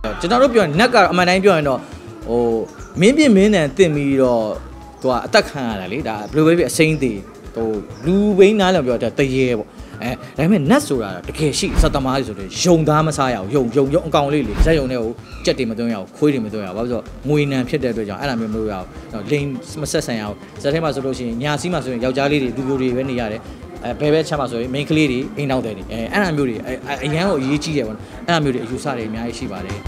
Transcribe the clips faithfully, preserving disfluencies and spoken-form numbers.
ကျွန်တော်တို့ပြောနက်ကအမှန်တိုင်းပြောရင်တော့ဟိုမင်းပြင်းမင်းတန်တင်ပြီးတော့သူကအသက်ခံရတာလေဒါဘယ်လိုပဲဖြစ်အစိမ့်သေးဟိုလူဘိန်းနားလည်းပြောတာတရေပေါ့အဲဒါပေမဲ့နတ်ဆိုတာတကယ်ရှိစက်သမားတွေဆိုတော့ယုံသားမစားရအောင်ယုံယုံယုံအကောင်လေးလေဇက်ယုံနဲ့ဟိုကြက်တွေမသွင်းရအောင်ခွေးတွေမသွင်းရအောင်ဘာလို့ဆိုငွေနံဖြစ်တဲ့အတွက်ကြောင့်အဲ့လိုမျိုးမလုပ်ရအောင်လိန်မဆက်ဆံရအောင်ဇက်ထဲမှာဆိုလို့ရှိရင်ညာစီးမှာဆိုရင်ယောက်ျားလေးတွေလူမျိုးတွေပဲနေရတယ်အဲဘယ်ပဲချမ်းမှာဆိုရင် main ကလေးတွေအိမ်နောက်တယ်တွေအဲအဲ့လိုမျိုးတွေအရန်ကိုအရေးကြီးတယ်ပေါ့အဲ့လိုမျိုးတွေအယူဆတွေအများကြီးရှိပါတယ်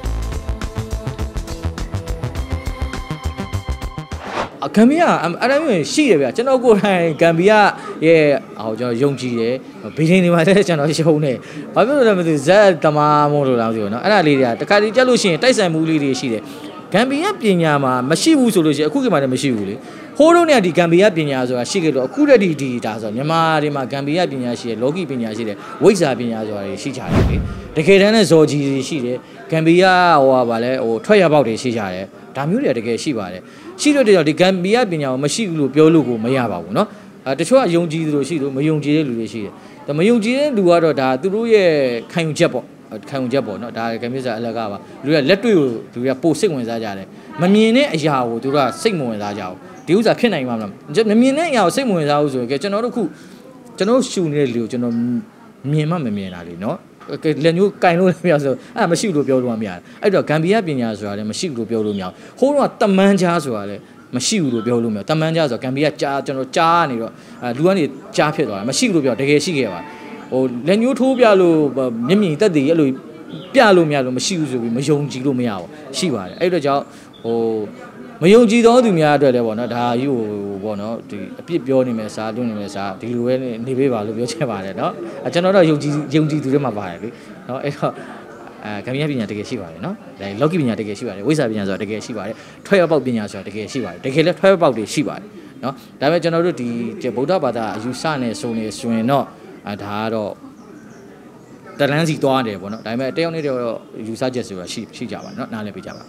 ဂမ်ဘီယာအဲ့ဒါမျိုးရှိတယ်ဗျကျွန်တော်ကိုယ်တိုင်ဂမ်ဘီယာရဲ့ဟိုကျွန်တော်ယုံကြည်တယ်ဗီဒီနေမှာလည်းကျွန်တော်ရှုံးတယ်ဘာဖြစ်လို့လဲမသိဇက်သမားမို့လို့လားမသိဘူးเนาะအဲ့ဒါလေးတွေကတခါတည်းကြက်လို့ရှိရင်တိုက်ဆိုင်မှုလေးတွေရှိတယ်ဂမ်ဘီယာပညာမှာမရှိဘူးဆိုလို့ရှိရင်အခုကမှလည်းမရှိဘူးလေဟိုးတော့เนี่ยဒီဂမ်ဘီယာပညာဆိုတာရှိခဲ့လို့အခုတည်းဒီဒီဒါဆိုမြန်မာတွေမှာဂမ်ဘီယာပညာရှိတယ်လောကီပညာရှိတယ်ဝိဇ္ဇာပညာဆိုတာတွေရှိကြတယ်လေတကယ်တမ်းနဲ့ဇော်ကြီးတွေရှိတယ်ဂမ်ဘီယာဟိုဟာဗာလဲဟိုထွက်ရပေါက်တွေရှိကြတယ်ဒါမျိုးတွေကတကယ်ရှိပါတယ်ရှိလို့တဲ့ဒီဂမ်ဘီယာပညာကိုမရှိဘူးလို့ပြောလို့ကိုမရပါဘူးเนาะအဲတချို့ကယုံကြည်သူတို့ရှိလို့မယုံကြည်တဲ့လူတွေရှိတယ်ဒါမယုံကြည်တဲ့လူကတော့ဒါသူတို့ရဲ့ခံယူချက်ပေါ့ခံယူချက်ပေါ့เนาะဒါဂမ်ဘီယာအလကားပါလူတွေကလက်တွေ့ကိုလူတွေကပို့စိတ်ဝင်စားကြတယ်မမြင်တဲ့အရာကိုသူတို့ကစိတ်မဝင်စားကြဘူးဒီဥစ္စာဖြစ်နိုင်မှာမလားမမြင်တဲ့အရာကိုစိတ်မဝင်စားဘူးဆိုရင်ကျွန်တော်တို့ခုကျွန်တော်ရှူနေတဲ့လူကိုကျွန်တော်မြင်မှမမြင်တာလေเนาะလက်ညိုးကင်လို့လည်းမရဆိုအဲ့မရှိဘူးလို့ပြောလို့မရဘူးအဲ့တော့ဂမ်ဘီယာပညာဆိုတာလည်းမရှိဘူးလို့ပြောလို့မရဘူးဟိုးတော့တမန်ကြားဆိုတာလည်းမရှိဘူးလို့ပြောလို့မရတမန်ကြားဆိုဂမ်ဘီယာကြားကျွန်တော်ကြားနေတော့လူကနေကြားဖြစ်သွားတာမရှိဘူးလို့ပြောတကယ်ရှိခဲ့ပါဟိုလက်ညိုးထိုးပြလို့မျက်မြင်တက်တည်အဲ့လိုပြလို့မရလို့မရှိဘူးဆိုပြီးမယုံကြည်လို့မရဘူးရှိပါတယ်အဲ့တော့ကြောင့်ဟိုမယုံကြည်သောသူများအတွက်လည်းပေါ့နော်ဒါကြီးဟိုပေါ့နော်ဒီအပြစ်ပြောနေမယ်စားတွင်းနေမယ်စားဒီလိုပဲနေပေးပါလို့ပြောချင်ပါတယ်နော်အဲကျွန်တော်တော့ယုံကြည်ယုံကြည်သူတွေမှာပါတယ်လေနော်အဲ့တော့အဲဂမ်ဘီယာပညာတကယ်ရှိပါတယ်နော်ဒါလောကီပညာတကယ်ရှိပါတယ်ဝိဇ္ဇာပညာဆိုတာတကယ်ရှိပါတယ်ထွက်ရပေါက်ပညာဆိုတာတကယ်ရှိပါတယ်တကယ်လည်းထွက်ရပေါက်တွေရှိပါတယ်နော်ဒါပေမဲ့ကျွန်တော်တို့ဒီဗုဒ္ဓဘာသာအယူဆနဲ့ဆိုနေဆိုရင်တော့အဲဒါကတော့တလန်းစီသွားတယ်ပေါ့နော်ဒါပေမဲ့တယောက်နဲ့တယောက်ယူဆချက်ဆိုတာရှိရှိကြပါနော်နားလည်ပေးကြပါ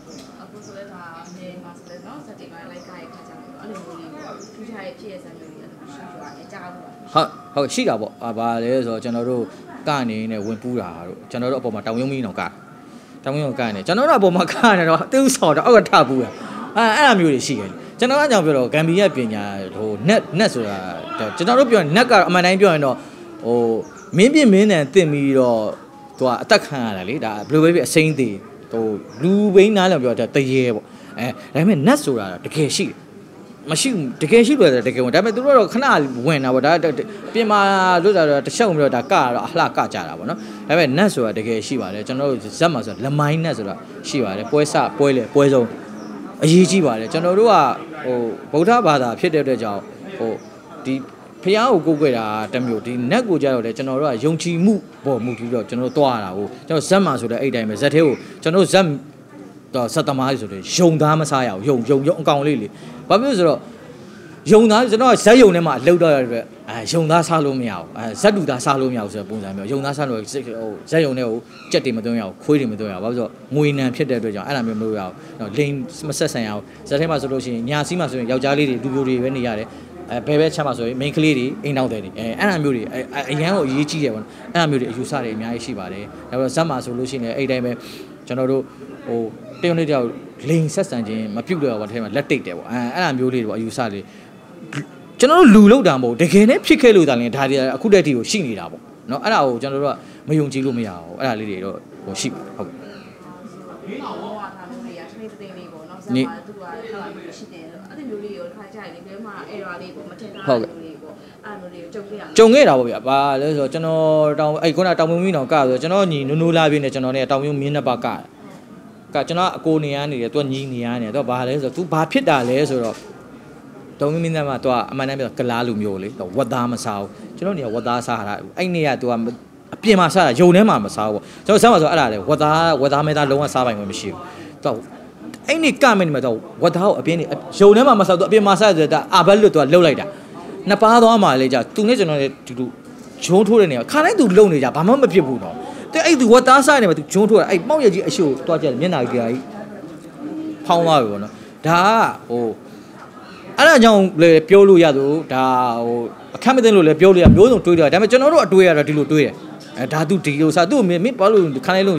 ဟုတ်ဟုတ်ရှိတာပေါ့ဘာလဲဆိုတော့ကျွန်တော်တို့ကနေနဲ့ဝင်ပူးတာတို့ကျွန်တော်တို့အပေါ်မှာတောင်ယုံမီးတော့ကတောင်ယုံကနေကျွန်တော်တို့အပေါ်မှာကနေတော့တူးဆော်တော့အောက်ကထပူးတာအဲအဲ့အမျိုးတွေရှိတယ်ကျွန်တော်ကကြောင်ပြောတော့ဂမ်ဘီယာပညာဟို net net ဆိုတာကျွန်တော်တို့ပြော net ကအမှန်တိုင်းပြောရင်တော့ဟိုမင်းပြင်းမင်းတန်တင်ပြီးတော့သူကအသက်ခံရတာလေဒါဘယ်လိုပဲဖြစ်အစိမ့်သေးဟိုလူဘိန်းနားလည်းပြောတာတရေပေါ့အဲဒါပေမဲ့ net ဆိုတာတကယ်ရှိတယ်မရှိတကယ်ရှိလို့တကယ်ဝင်ဒါပေမဲ့သူတို့တော့ခဏဝင်တာပေါ့ဒါပြင်မာလို့တာတော့တချက်ဝင်ပြီးတော့ဒါကတော့အလှကကြတာပေါ့နော်ဒါပေမဲ့နတ်ဆိုတာတကယ်ရှိပါတယ်ကျွန်တော်တို့ဇက်မှာဆိုလမိုင်းနတ်ဆိုတာရှိပါတယ်ပွဲစပွဲလေပွဲဆုံးအရေးကြီးပါတယ်ကျွန်တော်တို့ကဟိုဗုဒ္ဓဘာသာဖြစ်တဲ့အတွက်ကြောင့်ဟိုဒီဖျားကိုကိုးကွယ်တာတမျိုးဒီနတ်ကိုကြတော့လေကျွန်တော်တို့ကယုံကြည်မှုပေါ်မှုပြီးတော့ကျွန်တော်တို့တွားတာကိုကျွန်တော်ဇက်မှာဆိုတဲ့အဲ့တိုင်းပဲဇက်သေးကိုကျွန်တော်ဇက်တော့စက်သမားဆိုတဲ့ယုံသားမစားရအောင်ယုံယုံယုံအကောင်လေးလေဘာဖြစ်လို့ဆိုတော့ယုံသားကျွန်တော်ဇက်ယုံထဲမှာလှုပ်တော့ရတဲ့အဲယုံသားစားလို့မရဘူးအဲဇက်တူသားစားလို့မရဘူးဆိုတဲ့ပုံစံမျိုးယုံသားစားလို့ဟိုဇက်ယုံထဲကိုကြက်တွေမသွင်းရအောင်ခွေးတွေမသွင်းရအောင်ဘာလို့ဆိုတော့ငွေနံဖြစ်တဲ့အတွက်ကြောင့်အဲ့လိုမျိုးမလုပ်ရအောင်လိန်မဆက်ဆံရအောင်ဇက်ထဲမှာဆိုလို့ရှိရင်ညာစီးမှာဆိုရင်ယောက်ျားလေးတွေလူမျိုးတွေပဲနေရတယ်အဲဘယ်ပဲချမ်းမှာဆိုရင် main ကလေးတွေအိမ်နောက်တယ်တွေအဲအဲ့လိုမျိုးတွေအရန်ကိုအရေးကြီးတယ်ပေါ့အဲ့လိုမျိုးတွေအယူဆတွေအများကြီးရှိပါတယ်ဒါပေမဲ့ဇက်မှာဆိုလို့ရှိရင်အဲ့တိုင်းပဲကျွန်တော်တို့ဟိုတယောက်နဲ့တယောက်လိန်ဆက်ဆံခြင်းမပြုတ်တော့ဘာထဲမှာလက်တိတ်တယ်ပေါ့အဲအဲ့လိုမျိုးလေးတွေပေါ့အယူဆတွေကျွန်တော်တို့လူလောက်တာမဟုတ်တကယ်နဲ့ဖြစ်ခဲ့လို့တာလည်းဒါတွေအခုတည်းတည်းကိုရှိနေတာပေါ့နော်အဲ့ဒါကိုကျွန်တော်တို့ကမယုံကြည်လို့မရဘူးအဲ့ဒါလေးတွေတော့ဟိုရှိပါတယ်ဟုတ်ကဲ့ဒီအောင်ဘောထားမျိုးတွေကထမိတ်သိန်းလေးပေါ့နော်ဇာတ်မှာသူကထားတာမျိုးရှိတယ်လို့အဲ့ဒီမျိုးလေးကိုခါကြိုက်နေပြီးမှ error လေးပေါ့မထင်တာမျိုးလေးပေါ့အဲ့မျိုးလေးကိုကြုံခဲ့ရကြုံခဲ့တာပေါ့ဗျာဘာလဲဆိုတော့ကျွန်တော်တောင်အဲ့ခုနတောင်မင်းမင်းတော်ကဆိုကျွန်တော်ညီနူးနူးလာပြင်းနေကျွန်တော်နဲ့တောင်မင်းမင်းနှစ်ပါးကကကျွန်တော်အကိုနေရနေတယ်သူကညီနေရနေတယ်သူကဘာလဲဆိုတော့ तू ဘာဖြစ်တာလဲဆိုတော့တောင်မင်းသားမှာသူကအမှန်တမ်းပြောကလားလူမျိုးလေဝတ်သားမစားဘူးကျွန်တော်နေကဝတ်သားစားတာအဲ့နေ့ကသူကအပြင်မှာစားတာယုံထဲမှာမစားဘူးပေါ့ကျွန်တော်ဆမ်းမှာဆိုအဲ့ဒါလေဝတ်သားဝတ်သားမဲသားလုံးဝစားပိုင်ဝင်မရှိဘူးသူကအဲ့နေ့ကမင်းနေမှာသူဝတ်သားကိုအပြင်နေယုံထဲမှာမစားသူအပြင်မှာစားတယ်ဒါအဘက်လွတ်သူကလှုပ်လိုက်တာနှစ်ပါးသွားမှလေကြာသူနဲ့ကျွန်တော်လည်းဒီလိုဂျုံထိုးတဲ့နေကခါတိုင်းသူလုံနေကြဘာမှမဖြစ်ဘူးတော့တဲ့အဲ့သူဝတ်သားစားနေမှာသူဂျုံထိုးတာအဲ့ပေါက်ရကြီးအရှိကိုတွားကြတယ်မျက်နှာကြီးကြီးဖောင်းသွားပြီပေါ့နော်ဒါကဟိုအဲ့ဒါကြောင့်လေပြောလို့ရသူဒါဟိုအခက်မသိလို့လည်းပြောလို့ရမျိုးစုံတွေးတယ်ဒါပေမဲ့ကျွန်တော်တို့အတွေးရတော့ဒီလိုတွေးတယ်အဲဒါသူဒီလိုစားသူ့မင်းဘာလို့ခါလိုက်လို့ရဟ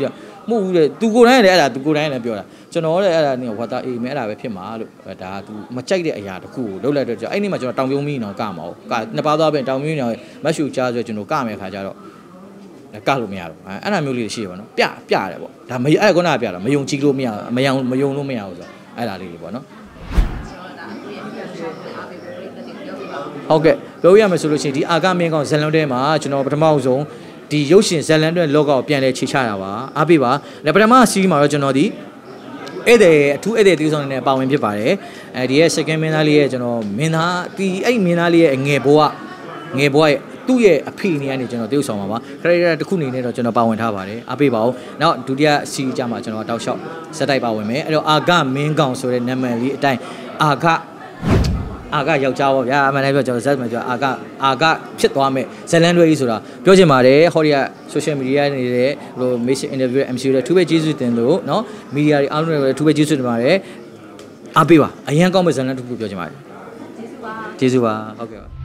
မဟုတ်ဘူးတဲ့သူကိုယ်တိုင်းလည်းအဲ့ဒါသူကိုယ်တိုင်းလည်းပြောတာကျွန်တော်လည်းအဲ့ဒါနေဝါတာအေးမဲအဲ့ဒါပဲဖြစ်မှာလို့ဒါကသူမကြိုက်တဲ့အရာတစ်ခုကိုလုပ်လိုက်တော့ကျွန်တော်အဲ့ဒီမှာကျွန်တော်တောင်ပြုံးမီနောင်ကမှာဟုတ်ကနှစ်ပါးသွားပြင်တောင်ပြုံးမီနောင်မတ်ရှူချားဆိုကျွန်တော်ကမယ်ခါကြတော့ကလို့မရတော့အဲ့ဒါမျိုးလေးရှိရပါတော့ပြပြတယ်ပေါ့ဒါမအဲ့ခုနကပြတာမယုံကြည်လို့မရမယုံမယုံလို့မရဘူးဆိုအဲ့ဒါလေးတွေပေါ့နော်ဟုတ်ကဲ့ပြောရမယ်ဆိုလို့ရှိရင်ဒီအာကမင်းကောင်ဇလန်တဲမှာကျွန်တော်ပထမဆုံးဒီရုပ်ရှင်ဇလန်တွဲလောကကိုပြန်လဲခြေချတာပါအားပေးပါလက်ပထမစီးမှာတော့ကျွန်တော်ဒီဧည့်သည်အထူးဧည့်သည်တီးဆောင်နေတဲ့ပါဝင်ဖြစ်ပါတယ်အဲဒီရဲ့ second မင်းသားလေးရဲ့ကျွန်တော်မင်းသားဒီအဲ့မင်းသားလေးရဲ့ငယ်ဘဝငယ်ဘဝရဲ့သူ့ရဲ့အဖေနေကနေကျွန်တော်တီးဆောင်ပါပါခရီးရတစ်ခုနေနဲ့တော့ကျွန်တော်ပါဝင်ထားပါတယ်အားပေးပါဦးနောက်ဒုတိယစီးကြမှာကျွန်တော်တောက်လျှောက်ဇက်တိုက်ပါဝင်မယ်အဲ့တော့အာကမင်းကောင်ဆိုတဲ့နာမည်လေးအတိုင်းအာကအာကယောက်ျားပေါ့ဗျာအမှန်တည်းပြောကျွန်တော်ဇက်မှပြောအာကအာကဖြစ်သွားမယ်ဇလန်တွဲကြီးဆိုတာပြောချင်ပါတယ်ဟောဒီက social media နေတဲ့ဟို mission interview M C တွေထူးပဲကျေးဇူးတင်လို့เนาะ media တွေအားလုံးတွေထူးပဲကျေးဇူးတင်ပါတယ်အားပေးပါအရင်ကောင်းမဲ့ဇလန်တစ်ခုပြောချင်ပါတယ်ကျေးဇူးပါကျေးဇူးပါဟုတ်ကဲ့ပါ